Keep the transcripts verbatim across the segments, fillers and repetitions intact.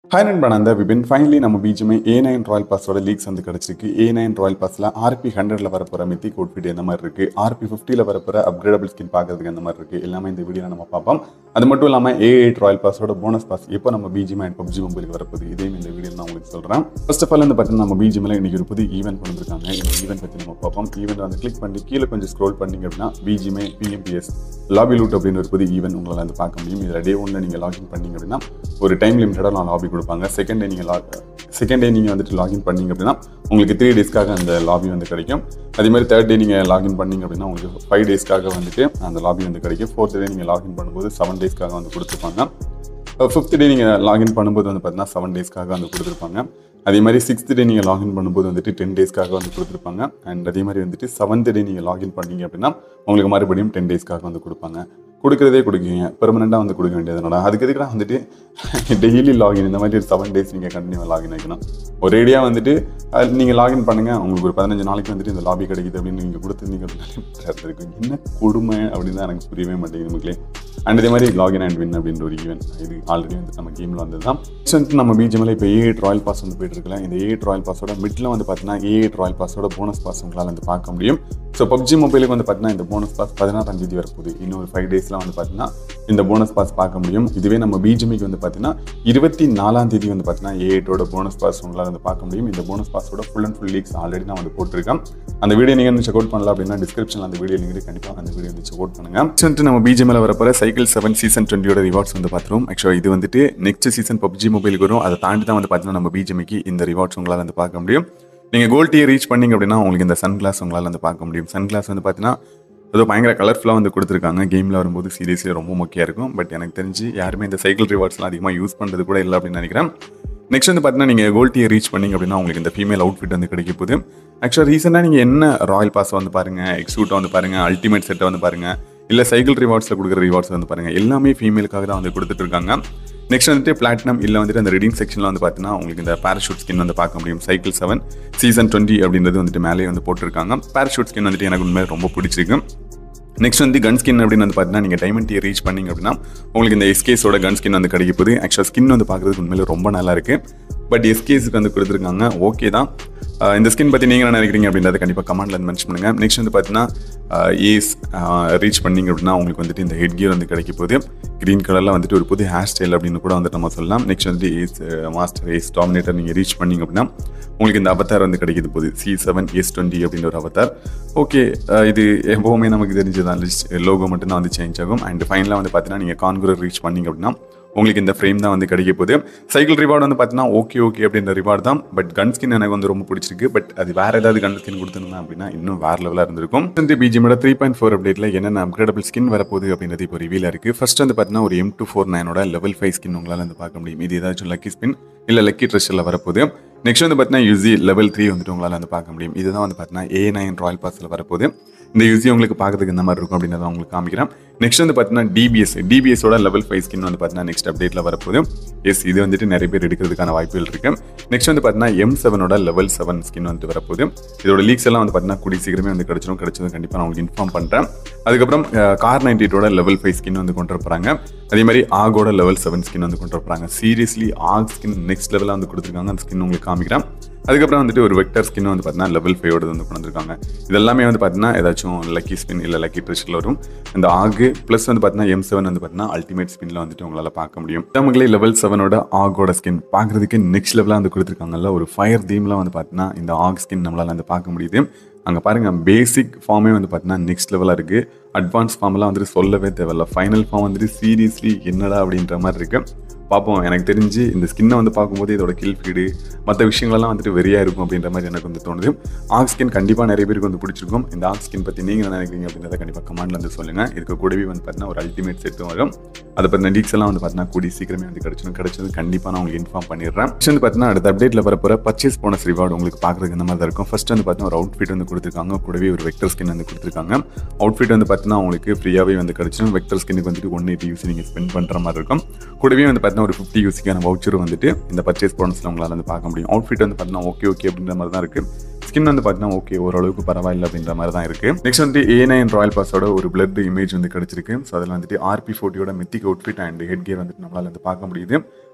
Hi and we've been finally நம்ம Bgmi A nine Royalpass ஓட leaks வந்து கிடைச்சிருக்கு. A nine Royalpassல R P one hundred ல வரப்போற mythic outfit எந்த மாதிரி இருக்கு, R P fifty ல வரப்போற upgradable skin பார்க்கிறதுக்கு எந்த மாதிரி இருக்கு, எல்லாமே இந்த வீடியோல நம்ம பார்ப்போம். அது மட்டும் இல்லாம A eight Royalpass ஓட bonus pass இப்போ நம்ம Bgmi and P U B G மொபைலுக்கு வரப்போகுது. இதையும் இந்த வீடியோல நான் உங்களுக்கு சொல்றேன். First of all வந்து பார்த்தீங்கன்னா நம்ம Bgmiல இன்னைக்கு ஒரு புது ஈவென்ட் கொண்டு வந்திருக்காங்க. இந்த ஈவென்ட் பத்தி நம்ம பார்ப்போம். ஈவென்ட் வந்து கிளிக் பண்ணி கீழே கொஞ்சம் ஸ்க்ரோல் பண்ணீங்க அப்படின்னா Bgmi P M P S lobby loot அப்படின்னு ஒரு புது ஈவென்ட் உங்களால வந்து பார்க்க முடியும். இதுல டே ஒன்ல நீங்க லாகின் பண்ணீங்க அப்படின்னா ஒரு டைம் லிமிட்டடா நான் லாபி கொடுப்பாங்க. செகண்ட் டே நீங்க செகண்ட் டே நீங்கள் வந்துட்டு லாகின் பண்ணீங்க அப்படின்னா உங்களுக்கு த்ரீ டேஸ்க்காக அந்த லாபி வந்து கிடைக்கும். அதே மாதிரி தேர்ட் டே நீங்கள் லாகின் பண்ணீங்க அப்படின்னா உங்களுக்கு ஃபைவ் டேஸ்க்காக வந்துட்டு அந்த லாபி வந்து கிடைக்கும். ஃபோர்த் டே நீங்கள் லாகின் பண்ணும்போது செவன் டேஸ்க்காக வந்து கொடுத்துருப்பாங்க. ஃபிஃப்த் டே நீங்கள் லாகின் பண்ணும்போது வந்து பார்த்தீங்கன்னா செவன் டேஸ்க்காக வந்து கொடுத்துருப்பாங்க. அதே மாதிரி சிக்ஸ்த் டே நீங்கள் லாகின் பண்ணும்போது வந்துட்டு டென் டேஸ்க்காக வந்து கொடுத்துருப்பாங்க. அண்ட் அதே மாதிரி வந்துட்டு செவன்த் டே நீங்கள் லாகின் பண்ணீங்க அப்படின்னா உங்களுக்கு மறுபடியும் டென் டேஸ்க்காக வந்து கொடுப்பாங்க. கொடுக்குறதே கொடுக்குங்க, பெர்மனெண்ட்டாக வந்து கொடுக்க வேண்டியதுனால அதுக்கு எதுக்குடா வந்துட்டு டெய்லி லாகின் இந்த மாதிரி ஒரு செவன் டேஸ் நீங்கள் கண்டினியூவாக லாகின் ஆகிக்கணும். ஒரேடியாக வந்துட்டு நீங்கள் லாகின் பண்ணுங்கள், உங்களுக்கு ஒரு பதினஞ்சு நாளைக்கு வந்துட்டு இந்த லாபி கிடைக்குது அப்படின்னு நீங்கள் கொடுத்துருந்தீங்க அப்படின்னா இருக்கும். என்ன கொடுமை அப்படின்னு தான் எனக்கு புரியவே மாட்டேங்குது நமக்குலே. அண்ட் இதே மாதிரி லாகின் அண்ட் வின் அப்படின்ற ஒரு ஈவென்ட் இது ஆல்ரெடி வந்து நம்ம கேமில் வந்தது தான். வந்துட்டு நம்ம Bgmiல இப்போ A eight Royalpass வந்து போயிட்டு இருக்கல. இந்த A eight Royalpassோட மிட்ல வந்து பார்த்தீங்கன்னா A eight Royalpassோட போனஸ் பாஸ் உங்களால் வந்து பார்க்க முடியும். So P U B G மொபைலுக்கு வந்து பார்த்தீங்கன்னா இந்த போனஸ் பாஸ் பதினாறாம் தேதி வரப்போகுது. இன்னும் ஒரு ஃபைவ் டேஸ்லாம் வந்து பார்த்தீங்கன்னா இந்த போனஸ் பாஸ் பார்க்க முடியும். இதுவே நம்ம Bgmiக்கு வந்து பார்த்தீங்கன்னா இருபத்தி நாலாம் தேதி வந்து பார்த்தீங்கன்னா A eight ஓட போனஸ் பாஸ் உங்களால் வந்து பார்க்க முடியும். இந்த போனஸ் பாஸோட full and full leaks already நான் வந்து போட்டிருக்கேன். அந்த வீடியோ நீங்கள் வந்து செக் அவுட் பண்ணலாம் அப்படின்னா டிஸ்கிரிப்ஷனில் அந்த வீடியோ லிங்க் கண்டிப்பாக அந்த வீடியோ வந்து செக் அவுட் பண்ணுங்க. வந்துட்டு நம்ம Bgmiல வரப்போற சைக்கிள் செவன் சீசன் டுவெண்ட்டியோட ரிவார்ட்ஸ் வந்து பார்த்துருவோம். ஆக்சுவலாக இது வந்துட்டு next season P U B G மொபைலுக்கு வரும். அதை தாண்டி தான் வந்து பார்த்தீங்கன்னா நம்ம Bgmiக்கு இந்த ரிவார்ட்ஸ் உங்களால் வந்து பார்க்க முடியும். நீங்கள் கோல்ட் டியர் ரீச் பண்ணிங்க அப்படின்னா உங்களுக்கு இந்த சன் கிளாஸ் உங்களால் வந்து பார்க்க முடியும். சன் கிளாஸ் வந்து பார்த்தீங்கன்னா ஏதோ பயங்கர கலர்ஃபுல்லாக வந்து கொடுத்துருக்காங்க. கேமில் வரும்போது சீரியஸ்லி ரொம்ப முக்கியம் இருக்கும். பட் எனக்கு தெரிஞ்சு யாருமே இந்த சைக்கிள் ரிவார்ட்ஸ்லாம் அதிகமாக யூஸ் பண்ணுறது கூட இல்லை அப்படின்னு நினைக்கிறேன். நெக்ஸ்ட் வந்து பார்த்தீங்கன்னா நீங்கள் கோல்ட் டியர் ரீச் பண்ணிங்க அப்படின்னா உங்களுக்கு இந்த ஃபீமேல் அவுட்ஃபிட் வந்து கிடைக்க போகுது. ஆக்சுவலாக ரீசெண்டாக நீங்கள் என்ன ராயல் பாஸ் வந்து பாருங்கள், எக்ஸூட்டை வந்து பாருங்கள், அல்டிமேட் செட்டை வந்து பாருங்கள், இல்லை சைக்கிள் ரிவார்ட்ஸில் கொடுக்குற ரிவார்ட்ஸ் வந்து பாருங்கள், எல்லாமே ஃபீமேலுக்காக தான் வந்து கொடுத்துட்டு இருக்காங்க. நெக்ஸ்ட் வந்துட்டு பிளாட்டினம் இல்லை வந்துட்டு அந்த ரெடிங் செக்ஷனில் வந்து பார்த்தீங்கன்னா உங்களுக்கு இந்த பேராஷூட் ஸ்கின் வந்து பார்க்க முடியும். சைக்கிள் செவன் சீசன் டுவெண்ட்டி அப்படின்றது வந்துட்டு மேலே வந்து போட்டிருக்காங்க. பேராஷூட் ஸ்கின் வந்துட்டு எனக்கு உண்மையாக ரொம்ப பிடிச்சிருக்கு. நெக்ஸ்ட் வந்து கன் ஸ்கின் அப்படின்னு வந்து பார்த்தீங்கன்னா நீங்கள் டைமண்ட் டியர் ரீச் பண்ணிங்க அப்படின்னா உங்களுக்கு இந்த எஸ்கேஸோட கன் ஸ்கின் வந்து கிடைக்க போகுது. ஆக்சுவலாக ஸ்கின் வந்து பார்க்குறதுக்கு உண்மையிலே ரொம்ப நல்லா இருக்குது. பட் எஸ்கேஸுக்கு வந்து கொடுத்துருக்காங்க. ஓகே தான். இந்த ஸ்கின் பற்றி நீங்கள் என்ன நினைக்கிறீங்க அப்படின்றத கண்டிப்பாக கமெண்ட்ல வந்து மென்ஷன் பண்ணுங்கள். நெக்ஸ்ட் வந்து பார்த்தீங்கன்னா ஏஸ் ரீச் பண்ணிங்க அப்படின்னா உங்களுக்கு வந்துட்டு இந்த ஹெட் கியர் வந்து கிடைக்க போகுது. க்ரீன் கலரில் வந்துட்டு ஒரு புது ஹேர் ஸ்டைல் அப்படின்னு கூட வந்துட்டு நம்ம சொல்லலாம். நெக்ஸ்ட் வந்துட்டு ஏஸ் மாஸ்டர் ஏஸ் டாமினேட்டர் நீங்கள் ரீச் பண்ணிங்க அப்படின்னா உங்களுக்கு இந்த அவதார் வந்து கிடைக்கிது போகுது. சி செவன் எஸ் டுவெண்ட்டி அப்படின்ற ஒரு அவதார். ஓகே, இது எப்போவுமே நமக்கு தெரிஞ்சதான் லிஸ்ட் லோகோ மட்டும்தான் வந்து சேஞ்ச் ஆகும். அண்ட் ஃபைனலாக வந்து பார்த்தீங்கன்னா நீங்கள் கான்குரர் ரீச் பண்ணிங்க அப்படின்னா உங்களுக்கு இந்த ஃப்ரேம் தான் வந்து கிடைக்க போகுது. சைக்கிள் ரிவார்டு வந்து பார்த்தீங்கன்னா ஓகே ஓகே அப்படின்ற ரிவார்டு தான். பட் கன் ஸ்கின் எனக்கு வந்து ரொம்ப பிடிச்சிருக்கு. பட் அது வேறு ஏதாவது கன் ஸ்கின் கொடுத்துருந்தா அப்படின்னா இன்னும் வேறு லெவலாக இருந்திருக்கும். வந்து Bgmiயோட த்ரீ பாயிண்ட் ஃபோர் அப்டேட்டில் என்னென்ன அப்கிரேடபிள் ஸ்கின் வரப்போகுது அப்படின்றது இப்போ ரிவீல் இருக்குது. ஃபர்ஸ்ட் வந்து பார்த்தீங்கன்னா ஒரு எம் டூ ஃபோர் நைனோட லெவல் ஃபைவ் ஸ்கின் உங்களால் வந்து பார்க்க முடியும். இது ஏதாச்சும் லக்கி ஸ்பின் இல்லை லக்கி ட்ரெஷரில் வரப்போகுது. நெக்ஸ்ட் வந்து பார்த்தீங்கன்னா யூசி லெவல் த்ரீ வந்துட்டு உங்களால் வந்து பார்க்க முடியும். இதுதான் வந்து பார்த்தீங்கன்னா ஏ நைன் ராயல்பாஸில் வரப்போகுது. இந்த யூசி உங்களுக்கு பார்க்கறதுக்கு இந்த மாதிரி இருக்கும் அப்படின்றத உங்களுக்கு காமிக்கிறேன். நெக்ஸ்ட் வந்து பார்த்தீங்கன்னா டிபிஎஸ் டிபிஎஸோட லெவல் ஃபைவ் ஸ்கின் வந்து பார்த்தீங்கன்னா நெக்ஸ்ட் அப்டேட்டில் வரப்போகுது. எஸ், இது வந்துட்டு நிறைய பேர் எடுக்கிறதுக்கான வாய்ப்புகள் இருக்கு. நெக்ஸ்ட் வந்து பார்த்தீங்கன்னா எம் செவனோட லெவல் செவன் ஸ்கின் வந்துட்டு வரப்போகுது. இதோட லீக்ஸ் எல்லாம் வந்து பார்த்தீங்கன்னா கூடிய சீக்கிரமே வந்து கிடைச்சிடும். கிடைச்சது கண்டிப்பாக நான் உங்களுக்கு இன்ஃபார்ம் பண்ணுறேன். அதுக்கப்புறம் கார் நைன்டி எயிட்டோட லெவல் ஃபைவ் ஸ்கின் வந்து கொண்டு வரப்போறாங்க. அதே மாதிரி ஆகோட லெவல் செவன் ஸ்கின் வந்து கொண்டு வரப்போறாங்க. சீரியஸ்லி ஆக் ஸ்கின் நெக்ஸ்ட் லெவலாக வந்து கொடுத்துருக்காங்க. அந்த ஸ்கின் உங்களுக்கு காமிக்கிறேன். அதுக்கப்புறம் வந்துட்டு ஒரு வெக்டர் ஸ்கின் வந்து பார்த்தீங்கன்னா லெவல் ஃபைவோட வந்து கொண்டு வந்திருக்காங்க. இதெல்லாமே வந்து பார்த்தீங்கன்னா ஏதாச்சும் லக்கி ஸ்பின் இல்லை லக்கி ட்ரெஷரில் வரும். இந்த ஆகு ப்ளஸ் வந்து பார்த்தீங்கன்னா எம் செவன் வந்து பார்த்தீங்கன்னா அல்டிமேட் ஸ்பின்ல வந்துட்டு உங்களால் பார்க்க முடியும். நமக்கு லெவல் செவனோட ஆகோட ஸ்கின் பார்க்குறதுக்கு நெக்ஸ்ட் லெவலாக வந்து கொடுத்துருக்காங்கல்ல. ஒரு ஃபயர் தீம்லாம் வந்து பார்த்தீங்கன்னா இந்த ஆக் ஸ்கின் நம்மளால் வந்து பார்க்க முடியுது. அங்கே பாருங்கள், பேசிக் ஃபார்மே வந்து பார்த்தீங்கன்னா நெக்ஸ்ட் லெவலாக இருக்குது. அட்வான்ஸ் ஃபார்ம்லாம் வந்துட்டு சொல்லவே தேவையில்ல. ஃபைனல் ஃபார்ம் வந்துட்டு சீரியஸ்லி என்னடா அப்படின்ற மாதிரி இருக்குது. பார்ப்போம். எனக்கு தெரிஞ்சு இந்த ஸ்கின்னை வந்து பார்க்கும்போது இதோட கில் ஃபீடு மற்ற விஷயங்கள்லாம் வந்துட்டு வெறியாக இருக்கும் அப்படின்ற மாதிரி எனக்கு வந்து தோணுது. ஆக் ஸ்கின் கண்டிப்பாக நிறைய பேருக்கு வந்து பிடிச்சிருக்கும். இந்த ஆக் ஸ்கின் பற்றி நீங்கள் என்ன நினைக்கிறீங்க அப்படின்றத கண்டிப்பாக கமெண்ட்ல வந்து சொல்லுங்கள். இதுக்கு கூடவே வந்து பார்த்தீங்கன்னா ஒரு அல்டிமேட் செட்டும் வரும். அதை பற்றின லீக்ஸ் எல்லாம் வந்து பார்த்தீங்கன்னா கூடி சீக்கிரமே வந்து கிடைச்சிடும். கிடைச்சது கண்டிப்பாக நான் உங்களுக்கு இன்ஃபார்ம் பண்ணிடுறேன். ஃபர்ஸ்ட் வந்து பார்த்தீங்கன்னா அடுத்த அப்டேட்டில் வரப்போகிற பர்ச்சேஸ் போனஸ் ரிவார்டு உங்களுக்கு பார்க்குறதுக்கு இந்த மாதிரி தான் இருக்கும். ஃபர்ஸ்ட் வந்து பார்த்தீங்கன்னா ஒரு அவுட்ஃபிட் வந்து கொடுத்துருக்காங்க. கூடவே ஒரு வெக்டர் ஸ்கின் வந்து கொடுத்துருக்காங்க. அவுட்ஃபிட் வந்து பார்த்தீங்கன்னா உங்களுக்கு ஃப்ரீயாகவே வந்து கிடைச்சிடும். வெக்டர் ஸ்கின்னுக்கு வந்துட்டு ஒன் எயிட்டி யூசி நீங்கள் ஸ்பெண்ட் பண்ணுற மாதிரி இருக்கும். கூடவே வந்து பார்த்தீங்கன்னா ஒரு ஃபிஃப்டி யூசிக்கான வவுச்சர் வந்துட்டு இந்த பர்ச்சேஸ் போனஸ்ல உங்களால் வந்து பார்க்க முடியும். அவுட்ஃபிட் வந்து பார்த்தீங்கன்னா ஓகே ஓகே அப்படின்ற மாதிரி தான் இருக்குது. ஸ்கின் வந்து பார்த்தீங்கன்னா ஓகே ஓரளவுக்கு பரவாயில்லை அப்படின்ற மாதிரி தான் இருக்குது. நெக்ஸ்ட் வந்து ஏ நைன் ராயல்பாஸோட ஒரு பிளட் இமேஜ் வந்து கிடைச்சிருக்கு. ஸோ அதில் வந்துட்டு ஆர்பி ஃபோர்ட்டியோட mythic outfit and head gear வந்துட்டு நம்மளால் வந்து பார்க்க முடியுது.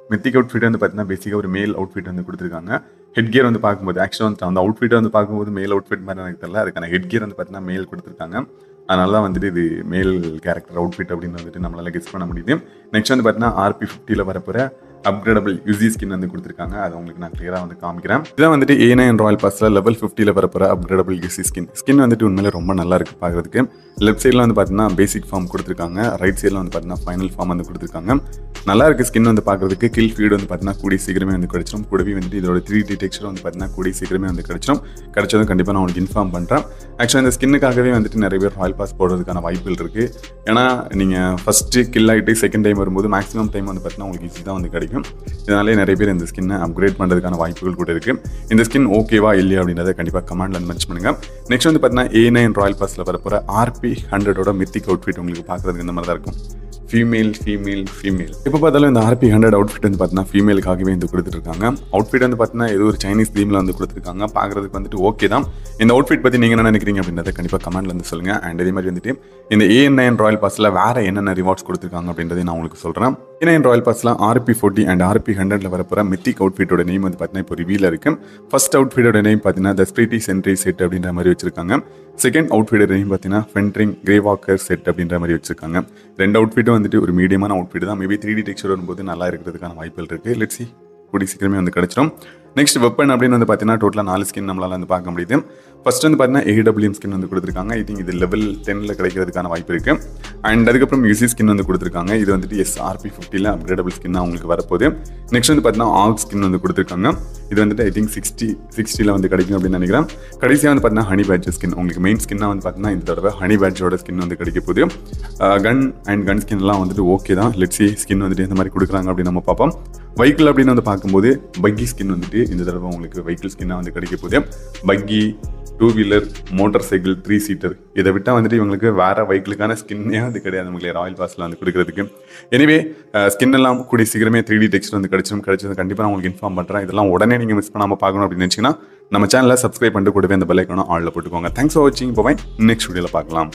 மித்திக் அவுட்ஃபிட் வந்து பார்த்தீங்கன்னா பேசிக்காக ஒரு மேல் அவுட்ஃபிட் வந்து கொடுத்துருக்காங்க. ஹெட் கியர் வந்து பார்க்கும்போது ஆக்சுவலாக வந்து அந்த அவுட்ஃபிட்டை வந்து பார்க்கும்போது மேல் அவுட்ஃபிட் மாதிரி எனக்கு தெரியல, அதுக்கான ஹெட் கியர் வந்து பார்த்தீங்கன்னா மேல் கொடுத்துருக்காங்க. அதனால தான் வந்துட்டு இது மேல் கேரக்டர் அவுட்ஃபிட் அப்படின்னு வந்துட்டு நம்மளால கெஸ் பண்ண முடியுது. நெக்ஸ்ட் வந்து பார்த்தீங்கன்னா ஆர்பி ஃபிஃப்டியில் வரப்போகிற அப்கிரேடபிள் யூசி ஸ்கின் வந்து கொடுத்துருக்காங்க. அதை உங்களுக்கு நான் கிளியராக வந்து காமிக்கிறேன். இதான் வந்துட்டு ஏ நைன் ராயல் பாஸில் லெவல் ஃபிஃப்டியில் வரப்போகிற அப்கிரேடபிள் யூசி ஸ்கின். ஸ்கின் வந்துட்டு உண்மையிலே ரொம்ப நல்லா இருக்குது பார்க்குறதுக்கு. லெஃப்ட் சைடில் வந்து பார்த்தீங்கன்னா பேசிக் ஃபார்ம் கொடுத்துருக்காங்க, ரைட் சைடில் வந்து பார்த்தீங்கன்னா ஃபைனல் ஃபார்ம் வந்து கொடுத்துருக்காங்க. நல்லா இருக்குது ஸ்கின் வந்து பார்க்குறதுக்கு. கில் ஃபீடு வந்து பார்த்தீங்கன்னா கூடிய சீக்கிரமே வந்து கிடைச்சிடும். கூடவே வந்துட்டு இதோட த்ரீ டி டெக்ஸ்சர் வந்து பார்த்தீங்கன்னா கூடிய சீக்கிரமே வந்து கிடைச்சிடும். கிடைச்சதும் கண்டிப்பாக நான் உங்களுக்கு இன்ஃபார்ம் பண்ணுறேன். ஆக்சுவலாக இந்த ஸ்கின்னுக்காகவே வந்துட்டு நிறைய பேர் ராயல் பாஸ் போடுறதுக்கான வாய்ப்புகள் இருக்குது. ஏன்னா நீங்கள் ஃபஸ்ட்டு கில் ஆகிட்டு செகண்ட் டைம் வரும்போது மேக்ஸிமம் டைம் வந்து பார்த்தீங்கன்னா உங்களுக்கு ஈஸி தான் வந்து கிடைக்கும். இதனாலே நிறைய பேர் இந்த ஸ்கின்னை அப்கிரேட் பண்ணுறதுக்கான வாய்ப்புகள் கூட இருக்குது. இந்த ஸ்கின் ஓகேவா இல்லையா அப்படின்றத கண்டிப்பாக கமெண்ட்ல வந்து மென்ஷன் பண்ணுங்கள். நெக்ஸ்ட் வந்து பார்த்தீங்கன்னா ஏ நைன் ராயல் பாஸில் வரப்போகிற ஆர்பி ஹண்ட்ரடோட மித்திக் அவுட்ஃபிட் உங்களுக்கு பார்க்குறதுக்கு இந்த மாதிரி தான் இருக்கும். ஃபீமேல் ஃபீமேல் ஃபீமேல் இப்போ பார்த்தாலும் இந்த ஆர்பி ஹண்ட்ரட் அவுட்ஃபிட் வந்து பார்த்தீங்கன்னா ஃபீமேலுக்காகவே வந்து கொடுத்துருக்காங்க. அவுட்ஃபிட் வந்து பார்த்தீங்கன்னா ஏதோ ஒரு சைனீஸ் தீமில் வந்து கொடுத்துருக்காங்க. பார்க்குறதுக்கு வந்துட்டு ஓகே தான். இந்த அவுட்ஃபிட் பற்றி நீங்கள் என்ன நினைக்கிறீங்க அப்படின்றத கண்டிப்பாக கமெண்ட்ல வந்து சொல்லுங்கள். அண்ட் இதே மாதிரி வந்துட்டு இந்த ஏ நைன் ராயல் பாஸில் வேறு என்னென்ன ரிவார்ட்ஸ் கொடுத்துருக்காங்க அப்படின்றதை நான் உங்களுக்கு சொல்கிறேன். ஏ நைன் ராயல் பாஸில் ஆர்பி ஃபோர்ட்டி அண்ட் ஆர்பி ஹண்ட்ரட்ல வரப்போகிற மித்திக் அவுட்ஃபிட்டோட நேம் வந்து பார்த்தீங்கன்னா இப்போ ரிவீல் இருக்கு. ஃபர்ஸ்ட் அவுட்ஃபிட்டோட நேம் பார்த்தீங்கன்னா த ஸ்பிரிட்டி சென்ட்ரி செட் அப்படின்ற மாதிரி வச்சிருக்காங்க. செகண்ட் அவுட்ஃபிட்டோட நேம் பார்த்தீங்கன்னா ஃபென்ட்ரிங் கிரே வாக்கர் செட் அப்படின்ற மாதிரி வச்சிருக்காங்க. ரெண்டு அவுட்ஃபிட்டும் வந்துட்டு ஒரு மீடியமான அவுட்ஃபிட் தான். மேபி த்ரீ டி டெக்ஸ்சர் வரும்போது நல்லா இருக்கிறதுக்கான வாய்ப்புகள் இருக்குது. லெட்ஸ் சி கூடி சீக்கிரமே வந்து கிடைச்சிடும். நெக்ஸ்ட் வெப்பன் அப்படின்னு வந்து பார்த்தீங்கன்னா டோட்டலாக நாலு ஸ்கின் நம்மளால் வந்து பார்க்க முடியுது. ஃபர்ஸ்ட் வந்து பார்த்தீங்கன்னா ஏடபிள்யூஎம் ஸ்கின் வந்து கொடுத்துருக்காங்க. ஐ திங்க் இது லெவல் டென்னில் கிடைக்கிறதுக்கான வாய்ப்பு இருக்குது. அண்ட் அதுக்கப்புறம் யூசி ஸ்கின் வந்து கொடுத்துருக்காங்க. இது வந்துட்டு எஸ் ஆர்பி ஃபிஃப்டியில் அப்கிரேடபிள் ஸ்கின் அவங்களுக்கு வரப்போகுது. நெக்ஸ்ட் வந்து பார்த்தீங்கன்னா ஆக் ஸ்கின் வந்து கொடுத்துருக்காங்க. இது வந்துட்டு ஐ திங்க் சிக்ஸ்டி சிக்ஸ்டியில் வந்து கிடைக்கும் அப்படின்னு நினைக்கிறேன். கடைசியாக வந்து பார்த்தீங்கன்னா ஹனி பேட்ச் ஸ்கின் உங்களுக்கு மெயின் ஸ்கின்னாக வந்து பார்த்தீங்கன்னா இந்த தடவை ஹனி பேட்சோட ஸ்கின் வந்து கிடைக்க போகுது. கன் அண்ட் கன் ஸ்கின்லாம் வந்துட்டு ஓகே தான். லெட்ஸி ஸ்கின் வந்துட்டு இந்த மாதிரி கொடுக்குறாங்க அப்படின்னு நம்ம பார்ப்போம். வெஹிக்கிள் அப்படின்னு வந்து பார்க்கும்போது பக்கி ஸ்கின் வந்துட்டு இந்த தடவை உங்களுக்கு வெஹிக்கிள் ஸ்கின்னாக வந்து கிடைக்க போகுது. Buggy, two wheeler, motor cycle, three seater இதை விட்டால் வந்துட்டு இவங்களுக்கு வேறு வெஹிக்கிளுக்கான ஸ்கின்னே வந்து கிடையாது நமக்கு ராயல் பாஸில் வந்து கொடுக்குறதுக்கு. எனவே ஸ்கின் எல்லாம் கூடிய சீக்கிரமே த்ரீ டி டெக்ஸ்சர் வந்து கிடைச்சிடும். கிடைச்சது கண்டிப்பாக நான் உங்களுக்கு இன்ஃபார்ம் பண்ணுறேன். இதெல்லாம் உடனே நீங்கள் மிஸ் பண்ணாமல் பார்க்கணும் அப்படின்னு நினச்சிங்கன்னா நம்ம சேனலை சப்ஸ்கிரைப் பண்ணிட்டு கூடவே அந்த பெல் ஐக்கானை ஆல்ல போட்டுக்கோங்க. தேங்க்ஸ் ஃபார் வாட்சிங். போய் நெக்ஸ்ட் வீடியோவில் பார்க்கலாம்.